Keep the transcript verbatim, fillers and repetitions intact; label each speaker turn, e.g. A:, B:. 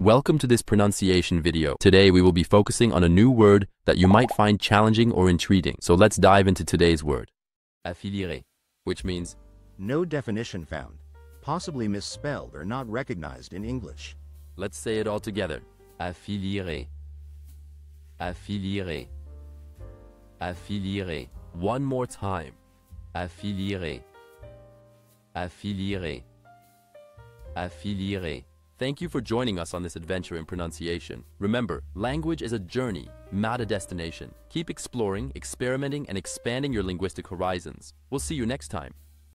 A: Welcome to this pronunciation video. Today we will be focusing on a new word that you might find challenging or intriguing. So let's dive into today's word. Affilierez, which means
B: no definition found, possibly misspelled or not recognized in English.
A: Let's say it all together. Affilierez. Affilierez. Affilierez. One more time. Affilierez. Affilierez. Affilierez. Thank you for joining us on this adventure in pronunciation. Remember, language is a journey, not a destination. Keep exploring, experimenting, and expanding your linguistic horizons. We'll see you next time.